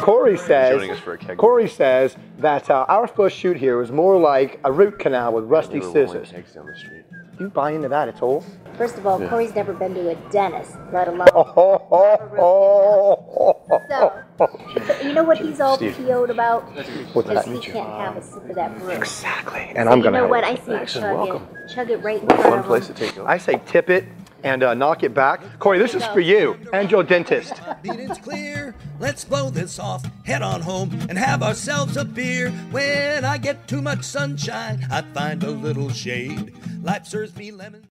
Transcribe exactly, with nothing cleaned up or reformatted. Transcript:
Cory says, Joining us for a keg. Cory says that uh, our first shoot here was more like a root canal with rusty We were rolling scissors. kegs down the street. Do you buy into that at all? First of all, Yeah. Cory's never been to a dentist, let alone Oh, oh, oh, oh, so. But you know what he's all Steve. P O'd about? What's Because that? he can't have a sip of that brew. Exactly. And So I'm you gonna know have what? it. I say Excellent, chug welcome. it, chug it right in What a front fun of place him. to take. I say tip it and uh, knock it back. Cory, this is for you and your dentist. Meeting's clear. Let's blow this off, head on home, and have ourselves a beer. When I get too much sunshine, I find a little shade. Life serves me lemon.